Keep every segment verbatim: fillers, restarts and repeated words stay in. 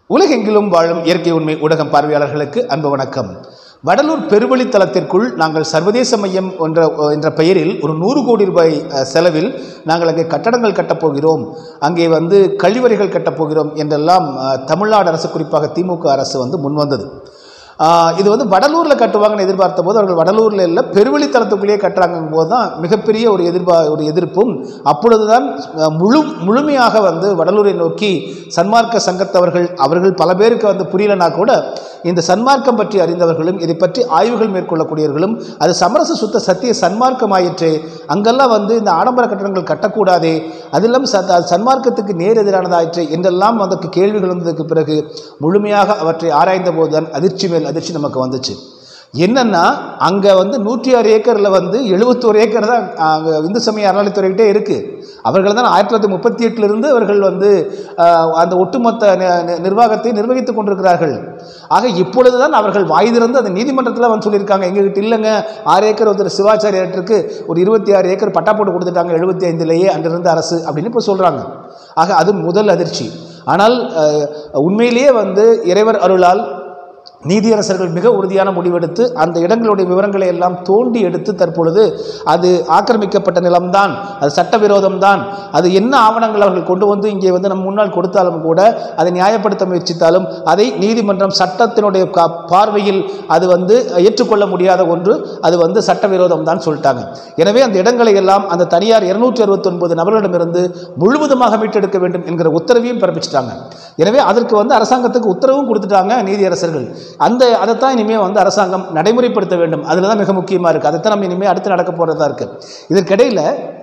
உலகெங்கிலும் வாழும் இயற்கை உண்மை ஊடகம் பார்வையாளர்களுக்கு அன்பு வணக்கம். வடலூர் பெருவழித்தளத்திற்குள் நாங்கள் சர்வதேச மையம் என்ற என்ற பெயரில் ஒரு நூறு கோடி ரூபாய் செலவில் நாங்கள் அங்கே கட்டடங்கள் கட்டப்போகிறோம், அங்கே வந்து கழிவறைகள் கட்டப்போகிறோம் என்றெல்லாம் தமிழ்நாடு அரசு, குறிப்பாக திமுக அரசு வந்து முன்வந்தது. இது வந்து வடலூரில் கட்டுவாங்கன்னு எதிர்பார்த்த போது அவர்கள் வடலூரில் இல்லை பெருவழித்தளத்துக்குள்ளேயே கட்டுறாங்கும் போது தான் மிகப்பெரிய ஒரு எதிர்பா ஒரு எதிர்ப்பும் அப்பொழுது தான் முழு முழுமையாக வந்து வடலூரை நோக்கி சன்மார்க்க சங்கத்தவர்கள் அவர்கள் பல பேருக்கு வந்து புரியலனா கூட இந்த சன்மார்க்கம் பற்றி அறிந்தவர்களும் இதை பற்றி ஆய்வுகள் மேற்கொள்ளக்கூடியவர்களும் அது சமரச சுத்த சத்திய சன்மார்க்கம் ஆயிற்று, அங்கெல்லாம் வந்து இந்த ஆடம்பர கட்டடங்கள் கட்டக்கூடாதே, அதிலும் சன்மார்க்கத்துக்கு நேர் எதிரானதாயிற்று என்றெல்லாம் அதற்கு கேள்விகள் வந்ததுக்கு பிறகு முழுமையாக அவற்றை ஆராய்ந்த போதுதான் அதிர்ச்சி மேல் அதிர்ச்சி நமக்கு வந்துச்சு. என்னன்னா அங்கே வந்து நூற்றி ஆறு ஏக்கரில் வந்து எழுபத்தோரு ஏக்கர் தான் அங்கே இந்து சமய அறநிலைத்துறைகிட்டே இருக்குது. அவர்கள் தான் ஆயிரத்தி தொள்ளாயிரத்தி முப்பத்தி எட்டிலிருந்து அவர்கள் வந்து அந்த ஒட்டுமொத்த நிர்வாகத்தை நிர்வகித்துக் கொண்டிருக்கிறார்கள். ஆக இப்பொழுது தான் அவர்கள் வாய் திறந்து அந்த நீதிமன்றத்தில் வந்து சொல்லியிருக்காங்க, எங்ககிட்ட இல்லைங்க ஆறு ஏக்கர் ஒருத்தர் சிவாச்சாரியருக்கு ஒரு இருபத்தி ஆறு ஏக்கர் பட்டா போட்டு கொடுத்துட்டாங்க எழுபத்தி ஐந்துலேயே அன்றிருந்த அரசு அப்படின்னு இப்போ சொல்கிறாங்க. ஆக அது முதல் அதிர்ச்சி. ஆனால் உண்மையிலேயே வந்து இறைவர் அருளால் நீதியரசர்கள் மிக உறுதியான முடிவெடுத்து அந்த இடங்களுடைய விவரங்களை எல்லாம் தோண்டி எடுத்து தற்பொழுது அது ஆக்கிரமிக்கப்பட்ட நிலம்தான், அது சட்டவிரோதம்தான், அது என்ன ஆவணங்கள் அவர்கள் கொண்டு வந்து இங்கே வந்து நம்ம முன்னால் கொடுத்தாலும் கூட அதை நியாயப்படுத்த முயற்சித்தாலும் அதை நீதிமன்றம் சட்டத்தினுடைய பார்வையில் அது வந்து ஏற்றுக்கொள்ள முடியாத ஒன்று, அது வந்து சட்டவிரோதம் தான் சொல்லிட்டாங்க. எனவே அந்த இடங்களை எல்லாம் அந்த தனியார் இருநூற்றி அறுபத்தி ஒன்பது நபர்களிடமிருந்து முழுவதுமாக மீட்டெடுக்க வேண்டும் என்கிற உத்தரவையும் பிறப்பிச்சிட்டாங்க. எனவே அதற்கு வந்து அரசாங்கத்துக்கு உத்தரவும் கொடுத்துட்டாங்க நீதியரசர்கள். அந்த அதைத்தான் இனிமேல் வந்து அரசாங்கம் நடைமுறைப்படுத்த வேண்டும். அதில் தான் மிக முக்கியமாக இருக்குது. அதைத்தான் நம்ம இனிமேல் அடுத்து நடக்க போகிறதா இருக்குது. இதற்கிடையில்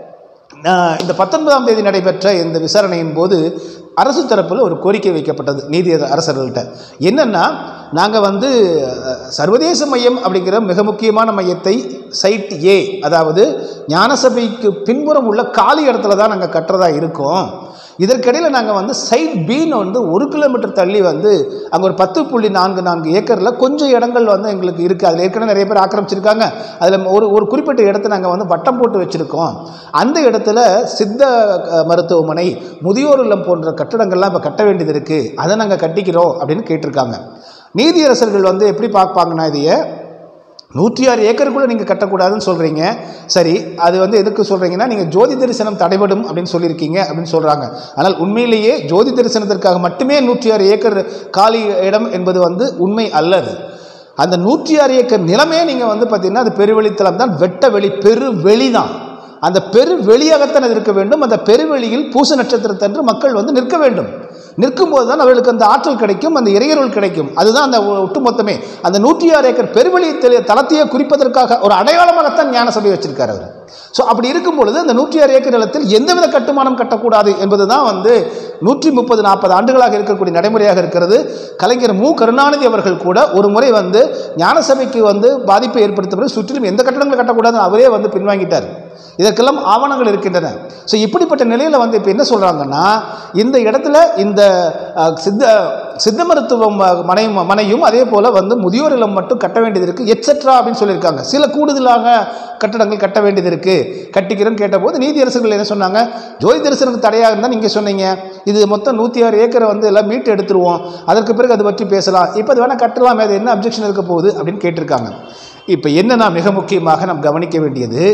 இந்த பத்தொன்பதாம் தேதி நடைபெற்ற இந்த விசாரணையின் போது அரசு தரப்பில் ஒரு கோரிக்கை வைக்கப்பட்டது நீதி அரசர்கள்ட்ட. என்னென்னா, நாங்கள் வந்து சர்வதேச மையம் அப்படிங்கிற மிக முக்கியமான மையத்தை சைட் ஏ, அதாவது ஞானசபைக்கு பின்புறம் உள்ள காலி இடத்துல தான் நாங்கள் கட்டுறதா இருக்கோம். இதற்கிடையில் நாங்கள் வந்து சைட் பின்னு வந்து ஒரு கிலோமீட்டர் தள்ளி வந்து அங்கே ஒரு பத்து புள்ளி நான்கு நான்கு ஏக்கரில் கொஞ்சம் இடங்கள் வந்து எங்களுக்கு இருக்குது. அதில் ஏற்கனவே நிறைய பேர் ஆக்கிரமிச்சிருக்காங்க. அதில் ஒரு ஒரு குறிப்பிட்ட இடத்த நாங்கள் வந்து வட்டம் போட்டு வச்சுருக்கோம். அந்த இடத்துல சித்த மருத்துவமனை, முதியோர் இல்லம் போன்ற கட்டடங்கள்லாம் இப்போ கட்ட வேண்டியது இருக்குது, அதை நாங்கள் கட்டிக்கிறோம் அப்படின்னு கேட்டிருக்காங்க. நீதியரசர்கள் வந்து எப்படி பார்ப்பாங்கன்னா, இதையே நூற்றி ஆறு ஏக்கருக்குள்ளே நீங்கள் கட்டக்கூடாதுன்னு சொல்கிறீங்க, சரி அது வந்து எதுக்கு சொல்கிறீங்கன்னா நீங்கள் ஜோதி தரிசனம் தடைபடும் அப்படின்னு சொல்லியிருக்கீங்க அப்படின்னு சொல்கிறாங்க. ஆனால் உண்மையிலேயே ஜோதி தரிசனத்திற்காக மட்டுமே நூற்றி ஆறு ஏக்கர் காலி இடம் என்பது வந்து உண்மை அல்லது. அந்த நூற்றி ஆறு ஏக்கர் நிலமே நீங்கள் வந்து பார்த்தீங்கன்னா அது பெருவெளித்தலம் தான், வெட்ட வெளி பெருவெளி தான். அந்த பெருவெளியாகத்தான் அது இருக்க வேண்டும். அந்த பெருவெளியில் பூச நட்சத்திரத்தன்று மக்கள் வந்து நிற்க வேண்டும். நிற்கும்போது தான் அவர்களுக்கு அந்த ஆற்றல் கிடைக்கும், அந்த இறையருள் கிடைக்கும். அதுதான் அந்த ஒட்டுமொத்தமே. அந்த நூற்றி ஆறு ஏக்கர் பெருவெளி தளத்தையே குறிப்பதற்காக ஒரு அடையாளமாகத்தான் ஞான சபை வச்சிருக்காரு அவர். ஸோ அப்படி இருக்கும் பொழுது அந்த நூற்றி ஆறு ஏக்கர் நிலத்தில் எந்தவித கட்டுமானம் கட்டக்கூடாது என்பது தான் வந்து நூற்றி முப்பது நாற்பது ஆண்டுகளாக இருக்கக்கூடிய நடைமுறையாக இருக்கிறது. கலைஞர் மு கருணாநிதி அவர்கள் கூட ஒரு முறை வந்து ஞான சபைக்கு வந்து பாதிப்பை ஏற்படுத்த பிறகு சுற்றிலும் எந்த கட்டடங்களும் கட்டக்கூடாதுன்னு அவரே வந்து பின்வாங்கிட்டார். இதற்கெல்லாம் ஆவணங்கள் இருக்கின்றன. ஸோ இப்படிப்பட்ட நிலையில் வந்து இப்போ என்ன சொல்கிறாங்கன்னா, இந்த இடத்துல இந்த சித்த சித்த மருத்துவம் மனை மனையும் அதே போல் வந்து முதியோர் இல்லம் மட்டும் கட்ட வேண்டியது இருக்குது எட்ஸெட்ரா அப்படின்னு சொல்லியிருக்காங்க. சில கூடுதலாக கட்டடங்கள் கட்ட வேண்டியது இருக்குது, கட்டிக்கிறேன்னு கேட்டபோது நீதியரசர்கள் என்ன சொன்னாங்க, ஜோதி தரிசனத்துக்கு தடையாக இருந்தால் நீங்கள் சொன்னீங்க, இது மொத்தம் நூற்றி ஆறு ஏக்கரை வந்து எல்லாம் மீட்டு எடுத்துருவோம், அதற்கு பிறகு அதை பற்றி பேசலாம், இப்போ அது வேணால் கட்டலாமே, அது என்ன அப்ஜெக்ஷன் இருக்க போகுது அப்படின்னு கேட்டிருக்காங்க. இப்போ என்னன்னா மிக முக்கியமாக நாம் கவனிக்க வேண்டியது,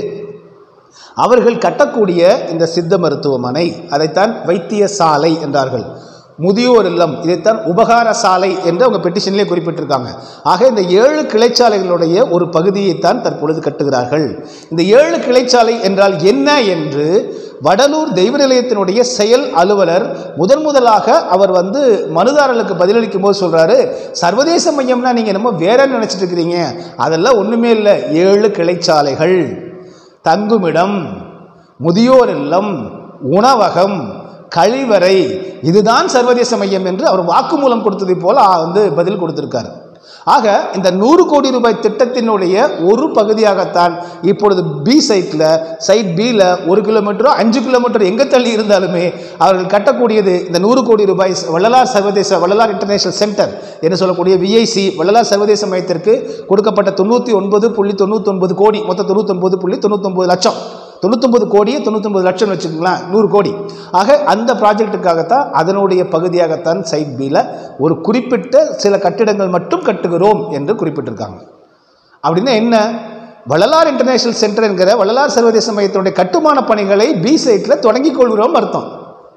அவர்கள் கட்டக்கூடிய இந்த சித்த மருத்துவமனை அதைத்தான் வைத்தியசாலை என்றார்கள், முதியோர் இல்லம் இதைத்தான் உபகார சாலை என்று அவங்க பெட்டிஷன்லேயே குறிப்பிட்டிருக்காங்க. ஆக இந்த ஏழு கிளைச்சாலைகளுடைய ஒரு பகுதியைத்தான் தற்பொழுது கட்டுகிறார்கள். இந்த ஏழு கிளைச்சாலை என்றால் என்ன என்று வடலூர் தெய்வ நிலையத்தினுடைய செயல் அலுவலர் முதன் முதலாக அவர் வந்து மனுதாரர்களுக்கு பதிலளிக்கும் போது சொல்கிறாரு, சர்வதேச மையம்னா நீங்கள் என்னமோ வேற நினைச்சிட்டு இருக்கிறீங்க, அதெல்லாம் ஒன்றுமே இல்லை, ஏழு கிளைச்சாலைகள், தங்குமிடம், முதியோர் இல்லம், உணவகம், கழிவறை, இதுதான் சர்வதேச மையம் என்று அவர் வாக்குமூலம் கொடுத்ததை போல வந்து பதில் கொடுத்திருக்காரு. ஆக இந்த நூறு கோடி ரூபாய் திட்டத்தினுடைய ஒரு பகுதியாகத்தான் இப்பொழுது பி சைட்டில் சைட் பியில் ஒரு கிலோமீட்டரோ அஞ்சு கிலோமீட்டர் எங்கே தள்ளி இருந்தாலுமே அவர்கள் கட்டக்கூடியது இந்த நூறு கோடி ரூபாய் வள்ளலார் சர்வதேச வள்ளலார் இன்டர்நேஷனல் சென்டர் என்று சொல்லக்கூடிய விஐசி வள்ளலார் சர்வதேச மையத்திற்கு கொடுக்கப்பட்ட தொண்ணூற்றி ஒன்பது புள்ளி தொண்ணூற்றி ஒன்பது கோடி மொத்தம் தொண்ணூற்றி ஒன்பது புள்ளி தொண்ணூற்றி ஒன்பது லட்சம் தொண்ணூத்தொம்பது கோடியே தொண்ணூத்தொம்பது லட்சம் வச்சுக்கலாம், நூறு கோடி. ஆக அந்த ப்ராஜெக்டுக்காகத்தான் அதனுடைய பகுதியாகத்தான் சைட் பியில் ஒரு குறிப்பிட்ட சில கட்டிடங்கள் மட்டும் கட்டுகிறோம் என்று குறிப்பிட்டிருக்காங்க. அப்படின்னா என்ன? வள்ளலார் இன்டர்நேஷனல் சென்டர் என்கிற வள்ளலார் சர்வதேச மையத்தினுடைய கட்டுமான பணிகளை பி சைட்டில் தொடங்கி கொள்கிறோம் அர்த்தம்.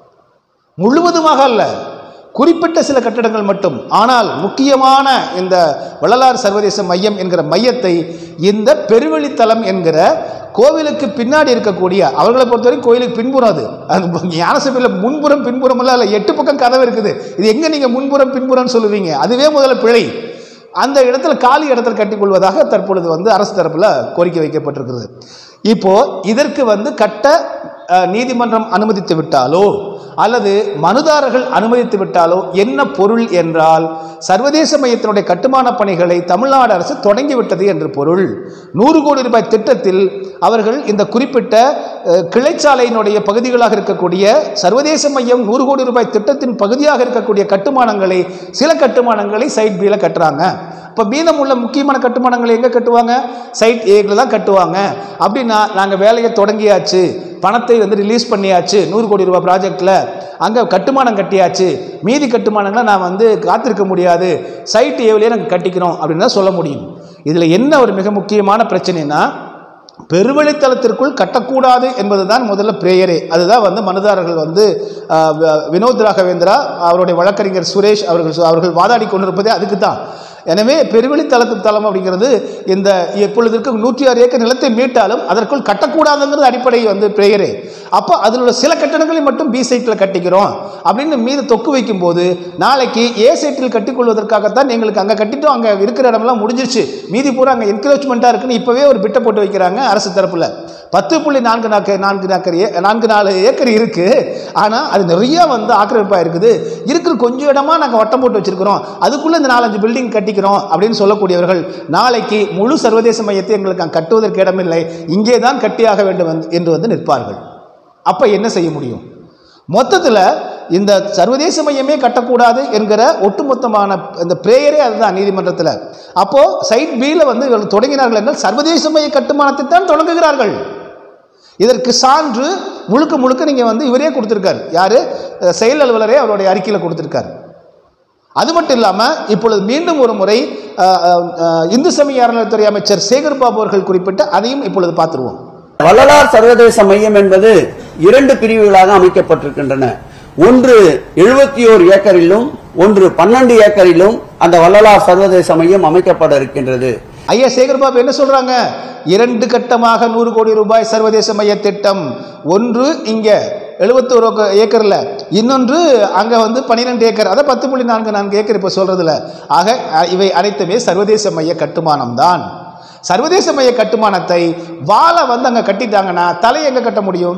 முழுவதுமாக அல்ல, குறிப்பிட்ட சில கட்டடங்கள் மட்டும். ஆனால் முக்கியமான இந்த வள்ளலார் சர்வதேச மையம் என்கிற மையத்தை இந்த பெருவெளித்தலம் என்கிற கோவிலுக்கு பின்னாடி இருக்கக்கூடிய, அவர்களை பொறுத்தவரை கோயிலுக்கு பின்புறம், அது அது ஞானசபையில் முன்புறம் பின்புறம் எல்லாம் இல்லை, எட்டு பக்கம் கதவு இருக்குது. இது எங்கே நீங்கள் முன்புறம் பின்புறம்னு சொல்லுவீங்க? அதுவே முதல்ல பிழை. அந்த இடத்துல காலி இடத்துல கட்டிக்கொள்வதாக தற்பொழுது வந்து அரசு தரப்பில் கோரிக்கை வைக்கப்பட்டிருக்கிறது. இப்போ இதற்கு வந்து கட்ட நீதிமன்றம் அனுமதித்து விட்டாலோ அல்லது மனுதாரர்கள் அனுமதித்து விட்டாலோ என்ன பொருள் என்றால், சர்வதேச மையத்தினுடைய கட்டுமான பணிகளை தமிழ்நாடு அரசு தொடங்கிவிட்டது என்று பொருள். நூறு கோடி ரூபாய் திட்டத்தில் அவர்கள் இந்த குறிப்பிட்ட கிளைச்சாலையினுடைய பகுதிகளாக இருக்கக்கூடிய சர்வதேச மையம் நூறு கோடி ரூபாய் திட்டத்தின் பகுதியாக இருக்கக்கூடிய கட்டுமானங்களை, சில கட்டுமானங்களை சைட் பில கட்டுறாங்க. இப்போ மீதம் உள்ள முக்கியமான கட்டுமானங்களை எங்கே கட்டுவாங்க? சைட் ஏல தான் கட்டுவாங்க. அப்படின்னா நாங்கள் வேலையை தொடங்கியாச்சு, பணத்தை வந்து ரிலீஸ் பண்ணியாச்சு, நூறு கோடி ரூபாய் ப்ராஜெக்டில் அங்கே கட்டுமானம் கட்டியாச்சு, மீதி கட்டுமானங்களை நான் வந்து காத்திருக்க முடியாது, சைட் ஏவிலேயே நாங்கள் கட்டிக்கிறோம் அப்படின்னு தான் சொல்ல முடியும். இதில் என்ன ஒரு மிக முக்கியமான பிரச்சனைனா, பெருவெளித்தலத்திற்குள் கட்டக்கூடாது என்பது தான் முதல்ல பிரேயரே. அதுதான் வந்து மனுதாரர்கள் வந்து வினோத் ராகவேந்திரா, அவருடைய வழக்கறிஞர் சுரேஷ் அவர்கள் அவர்கள் வாதாடி கொண்டிருப்பதே அதுக்கு தான். எனவே பெருவெளித்தலத்து தலம் அப்படிங்கிறது இந்த எப்பொழுது இருக்க நூற்றி ஆறு ஏக்கர் நிலத்தை மீட்டாலும் அதற்குள் கட்டக்கூடாதுங்கிறது அடிப்படை வந்து பிரேயரே. அப்போ அதில் உள்ள சில கட்டடங்களை மட்டும் பி சைட்டில் கட்டிக்கிறோம் அப்படின்னு மீது தொக்கு வைக்கும் போது, நாளைக்கு ஏ சைட்டில் கட்டிக்கொள்வதற்காகத்தான் எங்களுக்கு அங்கே கட்டிட்டோம், அங்கே இருக்கிற இடமெல்லாம் முடிஞ்சிருச்சு, மீதி பூரா அங்கே என்கரேஜ்மெண்ட்டாக இருக்குன்னு இப்போவே ஒரு பிட்டை போட்டு வைக்கிறாங்க அரசு தரப்பில். பத்து புள்ளி நான்கு நாக்கு நான்கு நாக்கர் நான்கு நாலு ஏக்கர் இருக்குது, ஆனால் அது நிறைய வந்து ஆக்கிரமிப்பாக இருக்குது, இருக்கிற கொஞ்சம் இடமா நாங்கள் வட்டம் போட்டு வச்சிருக்கிறோம், அதுக்குள்ளே இந்த நாலஞ்சு பில்டிங் கட்டிக்கிறோம் அப்படின்னு சொல்லக்கூடியவர்கள் நாளைக்கு முழு சர்வதேச மையத்தை எங்களுக்கு அங்கே கட்டுவதற்கு இடமில்லை, இங்கே தான் கட்டியாக வேண்டும் என்று வந்து நிற்பார்கள். அப்போ என்ன செய்ய முடியும்? மொத்தத்தில் இந்த சர்வதேச மையமே கட்டக்கூடாது என்கிற ஒட்டுமொத்தமான இந்த பிரேயரே அதுதான் நீதிமன்றத்தில். அப்போ சைட் பியில் வந்து இவர்கள் தொடங்கினார்கள் என்றால் சர்வதேச மைய கட்டுமானத்தை தான் தொடங்குகிறார்கள். இதற்கு சான்று முழுக்க முழுக்க நீங்கள் வந்து இவரே கொடுத்துருக்காரு, யாரு? செயல் அலுவலரே அவருடைய அறிக்கையில் கொடுத்துருக்காரு. அது மட்டும் இல்லாமல் இப்பொழுது மீண்டும் ஒரு முறை இந்து சமய அறநிலையத்துறை அமைச்சர் சேகர் பாபு அவர்கள் குறிப்பிட்டு அதையும் இப்பொழுது பார்த்துருவோம். வள்ளலார் சர்வதேச மையம் என்பது இரண்டு பிரிவுகளாக அமைக்கப்பட்டிருக்கின்றன. ஒன்று எழுபத்தி ஓரு ஏக்கரிலும் ஒன்று பன்னெண்டு ஏக்கரிலும் அந்த வள்ளலார் சர்வதேச மையம் அமைக்கப்பட இருக்கின்றது. ஐயா சேகர் பாபு என்ன சொல்றாங்க? இரண்டு கட்டமாக நூறு கோடி ரூபாய் சர்வதேச மைய திட்டம். ஒன்று இங்க எழுபத்தி ஒரு ஏக்கர்ல, இன்னொன்று அங்க வந்து பன்னிரெண்டு ஏக்கர், அதை பத்து புள்ளி நான்கு நான்கு ஏக்கர் இப்ப சொல்றதுல. ஆக இவை அனைத்துமே சர்வதேச மைய கட்டுமானம் தான். சர்வதேச மைய கட்டுமானத்தை வாழை வந்து அங்கே கட்டிட்டாங்கன்னா தலையை எங்கே கட்ட முடியும்?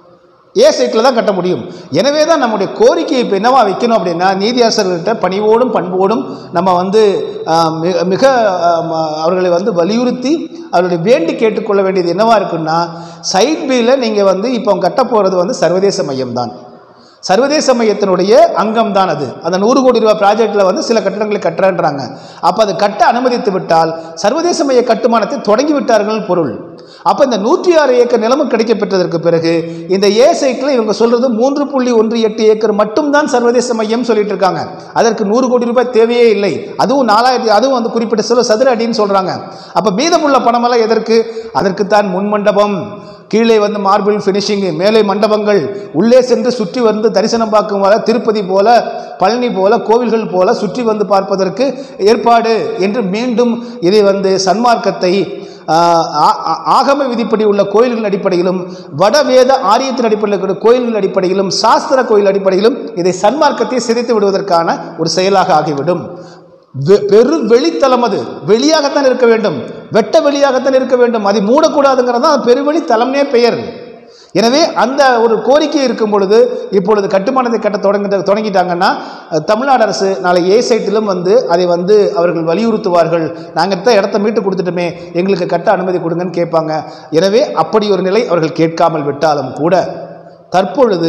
ஏ சைட்டில் தான் கட்ட முடியும். எனவே தான் நம்முடைய கோரிக்கையை இப்போ என்னவா வைக்கணும் அப்படின்னா, நீதியரசர்கிட்ட பணிவோடும் பண்போடும் நம்ம வந்து மிக அவர்களை வந்து வலியுறுத்தி அவர்களை வேண்டி கேட்டுக்கொள்ள வேண்டியது என்னவா இருக்குன்னா, சைட் பியில் நீங்கள் வந்து இப்போ கட்ட போகிறது வந்து சர்வதேச மையம் தான், சர்வதேச மையத்தினுடைய அங்கம் தான் அது. அந்த நூறு கோடி ரூபாய் ப்ராஜெக்டில் வந்து சில கட்டடங்களை கட்டுறான்றாங்க. அப்போ அது கட்ட அனுமதித்து விட்டால் சர்வதேச மைய கட்டுமானத்தை தொடங்கி விட்டார்கள் பொருள். அப்போ இந்த நூற்றி ஆறு ஏக்கர் நிலமும் கிடைக்கப்பெற்றதற்கு பிறகு இந்த ஏ சைட்டில் இவங்க சொல்றது மூன்று புள்ளி ஒன்று எட்டு ஏக்கர் மட்டும்தான் சர்வதேச மையம் சொல்லிட்டு இருக்காங்க. அதற்கு நூறு கோடி ரூபாய் தேவையே இல்லை. அதுவும் நாலாயிரத்தி அதுவும் வந்து குறிப்பிட்ட சில சதுர அடின்னு சொல்றாங்க. அப்போ மீதமுள்ள பணமெல்லாம் எதற்கு? அதற்குத்தான் முன் மண்டபம், கீழே வந்து மார்பிள் ஃபினிஷிங், மேலே மண்டபங்கள், உள்ளே சென்று சுற்றி வந்து தரிசனம் பார்க்கும் போல, திருப்பதி போல, பழனி போல, கோவில்கள் போல சுற்றி வந்து பார்ப்பதற்கு ஏற்பாடு என்று மீண்டும் இதை வந்து சன்மார்க்கத்தை ஆகம விதிப்படி உள்ள கோயில்களின் அடிப்படையிலும் வடவேத ஆரியத்தின் அடிப்படையில் இருக்கிற கோயில்களின் அடிப்படையிலும் சாஸ்திர கோயில் அடிப்படையிலும் இதை சன்மார்க்கத்தை சிதைத்து விடுவதற்கான ஒரு செயலாக ஆகிவிடும். பெரு வெளித்தலம், அது வெளியாகத்தான் இருக்க வேண்டும், வெட்ட வெளியாகத்தான் இருக்க வேண்டும், அதை மூடக்கூடாதுங்கிறது தான் பெருவெளி தலம்னே பெயர். எனவே அந்த ஒரு கோரிக்கை இருக்கும் பொழுது இப்பொழுது கட்டுமானத்தை கட்ட தொடங்க தொடங்கிட்டாங்கன்னா தமிழ்நாடு அரசு நாளை ஏ சைட்டிலும் வந்து அதை வந்து அவர்கள் வலியுறுத்துவார்கள். நாங்கள் தான் இடத்த மீட்டு கொடுத்துட்டோமே, எங்களுக்கு கட்ட அனுமதி கொடுங்கன்னு கேட்பாங்க. எனவே அப்படி ஒரு நிலை அவர்கள் கேட்காமல் விட்டாலும் கூட தற்பொழுது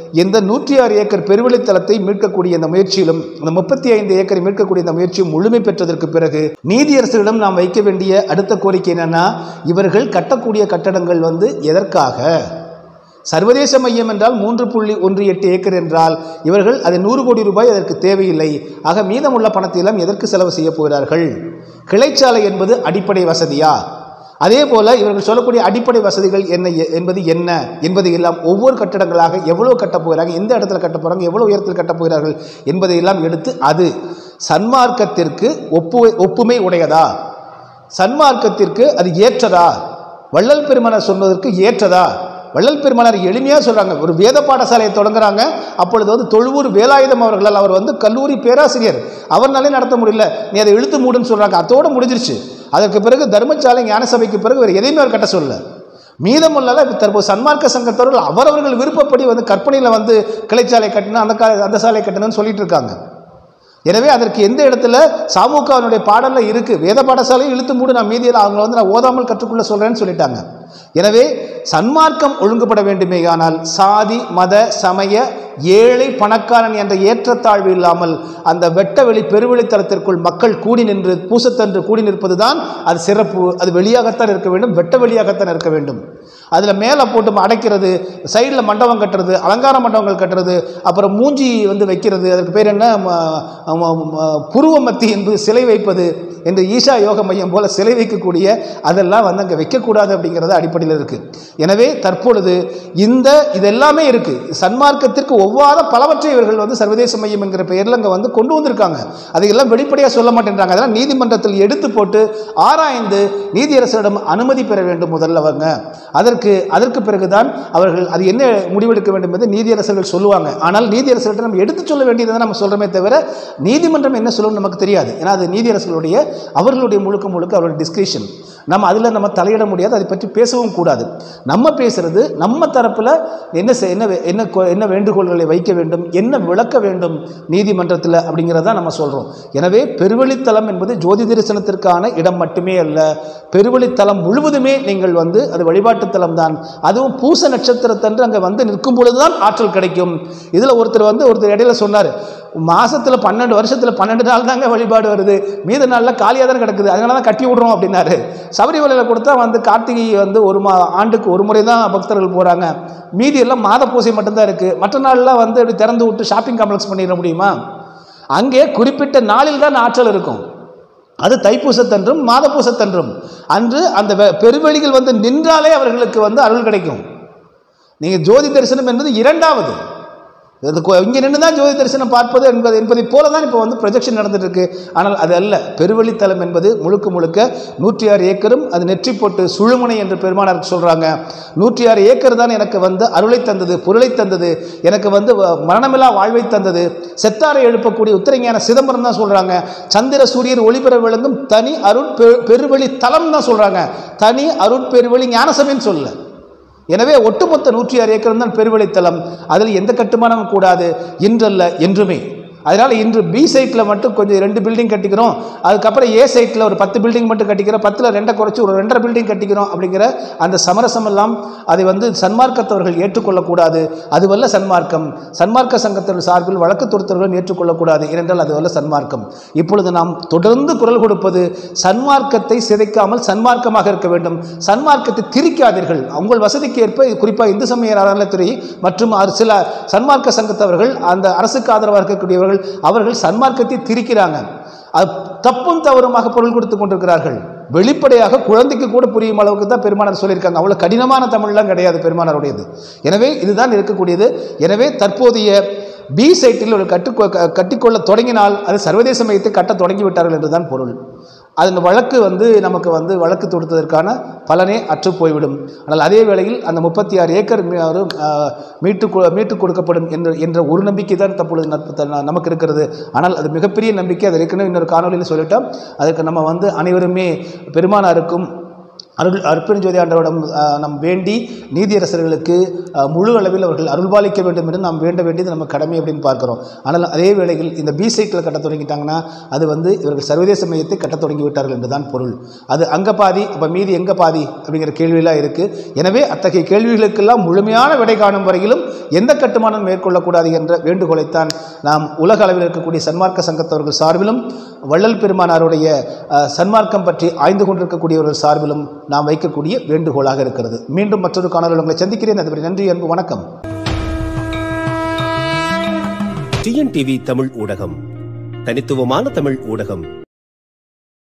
இந்த நூற்றி ஆறு ஏக்கர் பெருவெளித்தலத்தை மீட்கக்கூடிய இந்த முயற்சியிலும் இந்த முப்பத்தி ஐந்து ஏக்கரை மீட்கக்கூடிய இந்த முயற்சியும் முழுமை பெற்றதற்கு பிறகு நீதியரசரிடம் நாம் வைக்க வேண்டிய அடுத்த கோரிக்கை என்னன்னா, இவர்கள் கட்டக்கூடிய கட்டடங்கள் வந்து எதற்காக? சர்வதேச மையம் என்றால் மூன்று புள்ளி ஒன்று எட்டு ஏக்கர் என்றால் இவர்கள் அது நூறு கோடி ரூபாய் அதற்கு தேவையில்லை. ஆக மீதமுள்ள பணத்தை எல்லாம் எதற்கு செலவு செய்ய போகிறார்கள்? கிளைச்சாலை என்பது அடிப்படை வசதியா? அதே போல இவர்கள் சொல்லக்கூடிய அடிப்படை வசதிகள் என்ன என்பது என்ன என்பதை எல்லாம் ஒவ்வொரு கட்டடங்களாக எவ்வளவு கட்டப் போகிறாங்க, எந்த இடத்துல கட்டப் போகிறாங்க, எவ்வளவு உயரத்தில் கட்டப் போகிறார்கள் என்பதை எல்லாம் எடுத்து அது சன்மார்க்கத்திற்கு ஒப்பு ஒப்புமை உடையதா, சன்மார்க்கத்திற்கு அது ஏற்றதா, வள்ளல் பெருமானார் சொன்னதற்கு ஏற்றதா? வள்ளல் பெருமானார் எளிமையாக சொல்கிறாங்க, ஒரு வேத பாடசாலையை தொடங்குறாங்க. அப்பொழுது வந்து தொழுவூர் வேலாயுதம் அவர்களால், அவர் வந்து கல்லூரி பேராசிரியர், அவர்னாலே நடத்த முடியல, நீ அதை இழுத்து மூடுன்னு சொல்கிறாங்க. அதோடு முடிஞ்சிருச்சு. அதற்கு பிறகு தர்மசாலை ஞான சபைக்கு பிறகு வேறு எதையுமே அவர் கட்ட சொல்ல. மீதமுள்ள தற்போது சன்மார்க்க சங்கத்தவர்கள் அவரவர்கள் விருப்பப்படி வந்து கற்பனையில் வந்து கிளைச்சாலை கட்டணும், அந்த கா அந்த சாலை கட்டணும்னு சொல்லிட்டு இருக்காங்க. எனவே அதற்கு எந்த இடத்துல சாமுகாவினுடைய பாடலில் இருக்குது, வேத பாடசாலையை இழுத்து மூடு, நான் மீதியில் அவங்க வந்து நான் ஓதாமல் கற்றுக்கொள்ள சொல்கிறேன்னு சொல்லிட்டாங்க. எனவே சன்மார்க்கம் ஒழுங்குபட வேண்டுமேயானால் சாதி மத சமய ஏழை பணக்காரன் என்ற ஏற்றத்தாழ்வு இல்லாமல் அந்த வெட்டவெளி பெருவெளித்தலத்திற்குள் மக்கள் கூடி நின்று பூசத்தன்று கூடி நிற்பது தான் அது சிறப்பு. அது வெளியாகத்தான் இருக்க வேண்டும், வெட்ட வெளியாகத்தான் இருக்க வேண்டும். அதில் மேலே போட்டு அடைக்கிறது, சைடில் மண்டபம் கட்டுறது, அலங்கார மண்டபங்கள் கட்டுறது, அப்புறம் மூஞ்சி வந்து வைக்கிறது, அதற்கு பேர் என்ன, புருவமத்தி என்று சிலை வைப்பது என்று ஈஷா யோக மையம் போல சிலை வைக்கக்கூடிய அதெல்லாம் வந்து அங்கே வைக்கக்கூடாது அப்படிங்கிறது அடிப்படையில் இருக்குது. எனவே தற்பொழுது இந்த இதெல்லாமே இருக்குது. சன்மார்க்கத்திற்கு ஒவ்வாத பலவற்றை இவர்கள் வந்து சர்வதேச மையம் என்கிற பெயரில் அங்கே வந்து கொண்டு வந்திருக்காங்க. அதையெல்லாம் வெளிப்படையாக சொல்ல மாட்டேன்றாங்க. அதெல்லாம் நீதிமன்றத்தில் எடுத்து போட்டு ஆராய்ந்து நீதியரசரிடம் அனுமதி பெற வேண்டும் முதல்ல அவங்க. அதற்கு அதற்கு பிறகுதான் அவர்கள் அது என்ன முடிவெடுக்க வேண்டும் என்று நீதியரசர்கள் சொல்லுவாங்க. ஆனால் நீதியரசர்கிட்ட நம்ம எடுத்து சொல்ல வேண்டியதை நம்ம சொல்கிறோமே தவிர நீதிமன்றம் என்ன சொல்லணும்னு நமக்கு தெரியாது. ஏன்னா அது நீதியரசர்களுடைய அவர்களுடைய முழுக்க முழுக்க அவருடைய டிஸ்கிரிப்ஷன். நம்ம அதில் நம்ம தலையிட முடியாது, அதை பற்றி பேசவும் கூடாது. நம்ம பேசுறது நம்ம தரப்பில் என்ன என்ன என்ன என்ன வேண்டுகோள்களை வைக்க வேண்டும், என்ன விளக்க வேண்டும் நீதிமன்றத்தில் அப்படிங்கிறத நம்ம சொல்கிறோம். எனவே பெருவெளித்தலம் என்பது ஜோதி தரிசனத்திற்கான இடம் மட்டுமே அல்ல, பெருவெளித்தலம் முழுவதுமே நீங்கள் வந்து அது வழிபாட்டுத்தலம் தான். அதுவும் பூச நட்சத்திரத்தன்று அங்கே வந்து நிற்கும் பொழுதுதான் ஆற்றல் கிடைக்கும். இதில் ஒருத்தர் வந்து ஒருத்தர் இடையில சொன்னார், மாசத்தில் பன்னெண்டு வருஷத்தில் பன்னெண்டு நாள் தாங்க வழிபாடு வருது, மீத நாளில் காலியாக தான் கிடக்குது, அதனால தான் கட்டி விடுறோம் அப்படின்னாரு. சபரிமலையில் கொடுத்தா வந்து கார்த்திகை வந்து ஒரு மா ஆண்டுக்கு ஒரு முறை தான் பக்தர்கள் போகிறாங்க, மீதி எல்லாம் மாத பூசை மட்டும்தான் இருக்குது. மற்ற நாளில் வந்து அப்படி திறந்து விட்டு ஷாப்பிங் காம்ப்ளெக்ஸ் பண்ணிட முடியுமா? அங்கே குறிப்பிட்ட நாளில் தான் ஆற்றல் இருக்கும். அது தைப்பூசத்தன்றும் மாத பூசத்தன்றும் அன்று அந்த பெருவெளிகள் வந்து நின்றாலே அவர்களுக்கு வந்து அருள் கிடைக்கும். நீங்கள் ஜோதி தரிசனம் என்பது இரண்டாவது, இங்கே நின்று தான் ஜோதி தரிசனம் பார்ப்பது என்பது என்பதை போல தான் இப்போ வந்து ப்ரொஜெக்ஷன் நடந்துட்டு இருக்கு. ஆனால் அது அல்ல. பெருவெளித்தலம் என்பது முழுக்க முழுக்க நூற்றி ஆறு ஏக்கரும் அது நெற்றி போட்டு சுழுமுனை என்று பெருமானாருக்கு சொல்கிறாங்க. நூற்றி ஆறு ஏக்கர் தான் எனக்கு வந்து அருளை தந்தது, பொருளை தந்தது, எனக்கு வந்து மரணமில்லா வாழ்வை தந்தது. செத்தாரை எழுப்பக்கூடிய உத்தரஞான சிதம்பரம் தான் சொல்கிறாங்க. சந்திர சூரியர் ஒளிபெற விளங்கும் தனி அருட் பெருவெளி தலம் தான் சொல்கிறாங்க, தனி அருட்பெருவெளி ஞானசபைன்னு சொல்ல. எனவே ஒட்டுமொத்த நூற்றி ஆறு ஏக்கர் தான் பெருவெளித்தலம். அதில் எந்த கட்டுமானமும் கூடாது, இன்றல்ல என்றுமே. அதனால் இன்று பி சைட்டில் மட்டும் கொஞ்சம் ரெண்டு பில்டிங் கட்டிக்கிறோம், அதுக்கப்புறம் ஏ சைட்டில் ஒரு பத்து பில்டிங் மட்டும் கட்டிக்கிறோம், பத்தில் ரெண்டை குறைச்சி ஒரு ரெண்டரை பில்டிங் கட்டிக்கிறோம் அப்படிங்கிற அந்த சமரசம் எல்லாம் அதை வந்து சன்மார்க்கத்தவர்கள் ஏற்றுக்கொள்ளக்கூடாது. அதுவல்ல சன்மார்க்கம். சன்மார்க்க சங்கத்தின் சார்பில் வழக்கு தொடுத்தவர்களும் ஏற்றுக்கொள்ளக்கூடாது, ஏனென்றால் அதுவல்ல சன்மார்க்கம். இப்பொழுது நாம் தொடர்ந்து குரல் கொடுப்பது சன்மார்க்கத்தை சிதைக்காமல் சன்மார்க்கமாக இருக்க வேண்டும். சன்மார்க்கத்தை திரிக்காதீர்கள். உங்கள் வசதிக்கு ஏற்ப, குறிப்பாக இந்து சமய அறநிலையத்துறை மற்றும் சில சன்மார்க்க சங்கத்தவர்கள் அந்த அரசுக்கு ஆதரவாக இருக்கக்கூடியவர்கள் அவர்கள் சன்மார்க்கத்தை திரிக்கிறாங்க. அது தப்பும் தவறுமாக பொருள் கொடுத்து கொண்டிருக்கிறார்கள். வெளிப்படையாக குழந்தைக்கு கூட புரியும் அளவுக்கு தான் பெருமானார் சொல்லியிருக்காங்க. அவ்வளோ கடினமான தமிழ்லாம் கிடையாது பெருமானாருடையது. எனவே இதுதான் இருக்கக்கூடியது. எனவே தற்போதைய பி சைட்டில் ஒரு கட்டு கட்டிக்கொள்ள தொடங்கினால் அது சர்வதேச மையத்தை கட்ட தொடங்கி விட்டார்கள் என்றுதான் பொருள். அதன் வழக்கு வந்து நமக்கு வந்து வழக்கு தொடுத்ததற்கான பலனே அற்று போய்விடும். ஆனால் அதே வேளையில் அந்த முப்பத்தி ஆறு ஏக்கர் மீட்டு மீட்டு கொடுக்கப்படும் என்ற என்ற ஒரு நம்பிக்கை தான் தற்பொழுது நமக்கு இருக்கிறது. ஆனால் அது மிகப்பெரிய நம்பிக்கை. அது ஏற்கனவே இன்னொரு காணொலியில் சொல்லிட்டோம். அதுக்கு நம்ம வந்து அனைவருமே பெருமானாருக்கும் அருள் அருட்பெருஞ்சோதி ஆண்டவரிடம் நாம் வேண்டி நீதியரசர்களுக்கு முழு அளவில் அவர்கள் அருள்பாலிக்க வேண்டும் என்று நாம் வேண்ட வேண்டியது நம்ம கடமை அப்படின்னு பார்க்கிறோம். ஆனால் அதே வேளையில் இந்த பி சைட்டில் கட்ட தொடங்கிட்டாங்கன்னா அது வந்து இவர்கள் சர்வதேச மையத்தை கட்ட தொடங்கி விட்டார்கள் என்றுதான் பொருள். அது அங்கே பாதி, அப்போ மீதி எங்கே பாதி அப்படிங்கிற கேள்வியெல்லாம் இருக்குது. எனவே அத்தகைய கேள்விகளுக்கெல்லாம் முழுமையான விடை காணும் வரையிலும் எந்த கட்டுமானம் மேற்கொள்ளக்கூடாது என்ற வேண்டுகோளைத்தான் நாம் உலக அளவில் இருக்கக்கூடிய சன்மார்க்க சங்கத்தவர்கள் சார்பிலும் வள்ளல் பெருமானாருடைய சன்மார்க்கம் பற்றி ஆய்ந்து கொண்டிருக்கக்கூடியவர்கள் சார்பிலும் நாம் வைக்கக்கூடிய வேண்டுகோளாக இருக்கிறது. மீண்டும் மற்றொரு காணொளியில் உங்களை சந்திக்கிறேன். அதுவரை நன்றி, அன்பு, வணக்கம். டிஎன்டிவி தமிழ் ஊடகம், தனித்துவமான தமிழ் ஊடகம்.